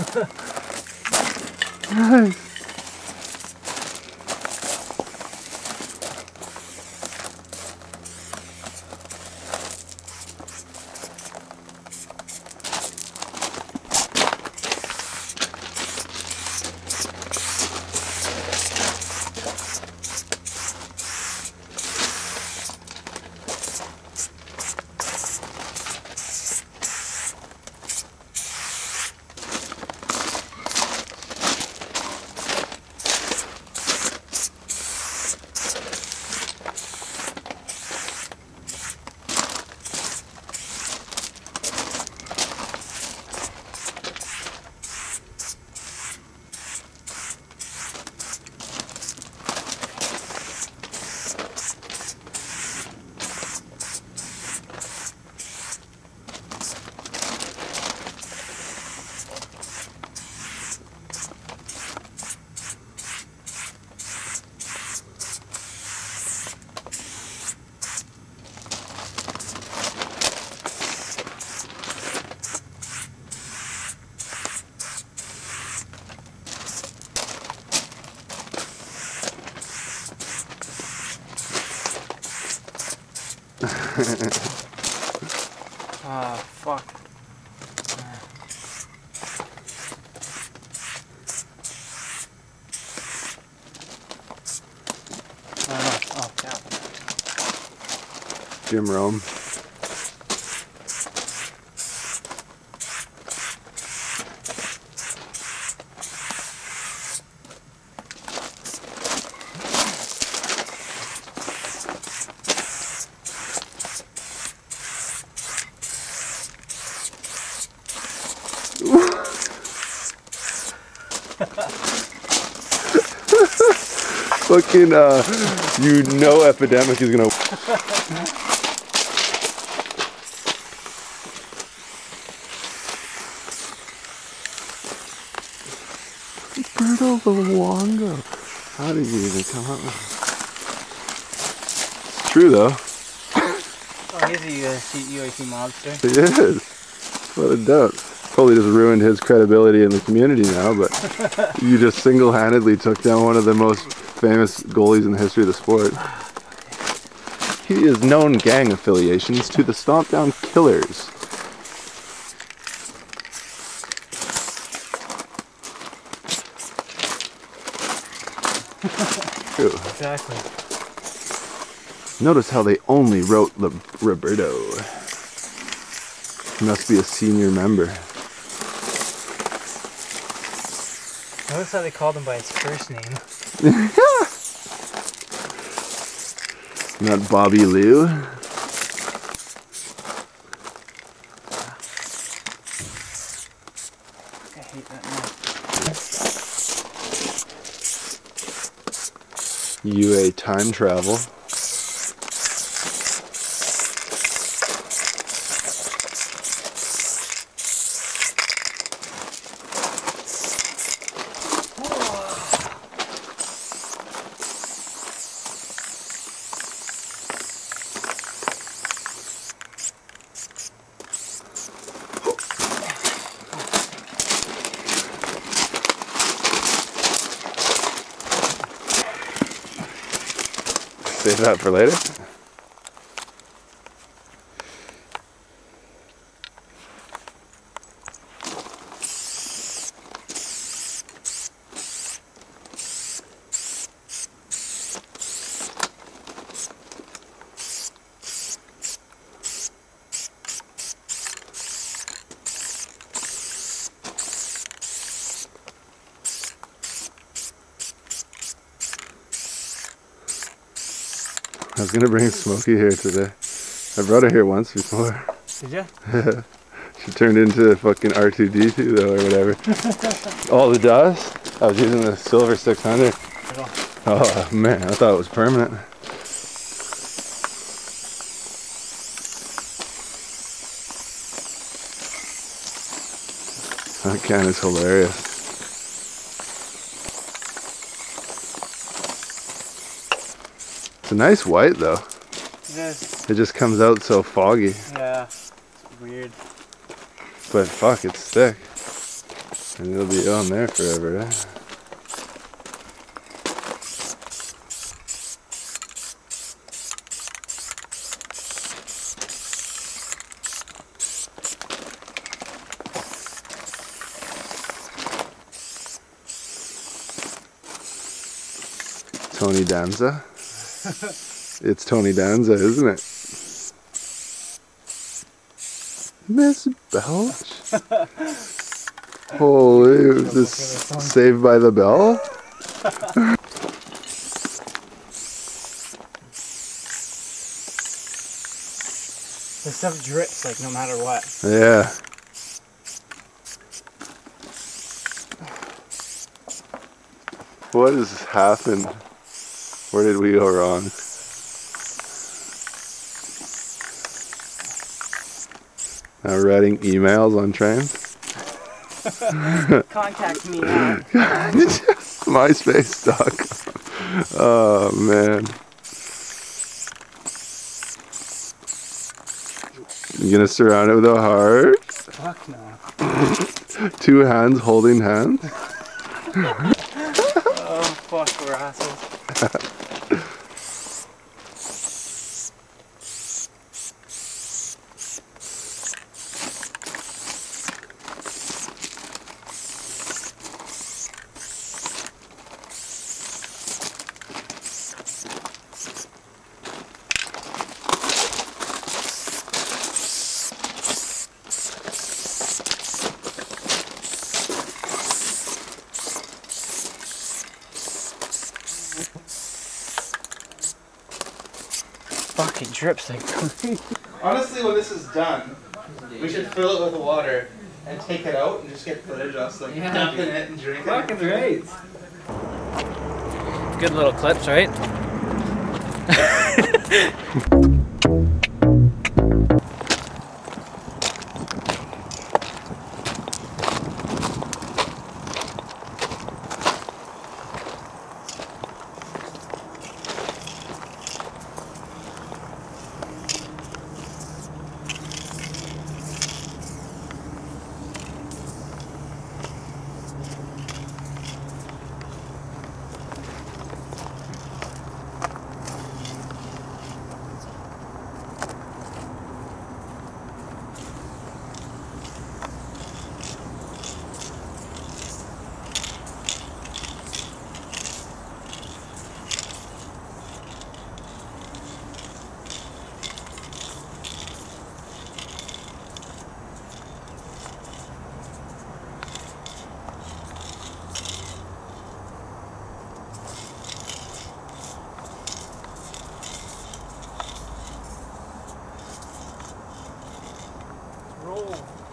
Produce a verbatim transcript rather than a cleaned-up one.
Nice. Ah, fuck. I don't know. Oh, yeah. Jim Rome. Fucking, uh, you know Epidemic is gonna... Berto Luongo. How did you even come up with it? It's true though. Oh, he's a U F C, U F C monster. He is. Without a doubt. Probably just ruined his credibility in the community now, but you just single-handedly took down one of the most famous goalies in the history of the sport. He is known gang affiliations to the Stomp Down Killers. True. Exactly. Notice how they only wrote Le Roberto. He must be a senior member. Notice how they called him by his first name. Not Bobby Lou. I hate that name. U A time travel. Save that for later. I was gonna bring Smokey here today. I brought her here once before. Did you? She turned into fucking R two D two though, or whatever. All the dust? I was using the silver six hundred. Oh man, I thought it was permanent. That can is hilarious. It's a nice white though. It is. It just comes out so foggy. Yeah. It's weird. But fuck, it's thick. And it'll be on there forever, eh? Tony Danza. It's Tony Danza, isn't it? Miss Belch? Holy, is this Saved by the Bell? This stuff drips like no matter what. Yeah. What has happened? Where did we go wrong? Now writing emails on trains? Contact me now. MySpace dot com. Oh man. You gonna surround it with a heart? Fuck no. Two hands holding hands? Oh fuck, we're assholes. Fucking drips like crazy. Honestly, when this is done, we should fill it with water and take it out and just get footage of us like Yeah, dumping dude. it and drinking Fucking it. great. Good little clips, right? Roll.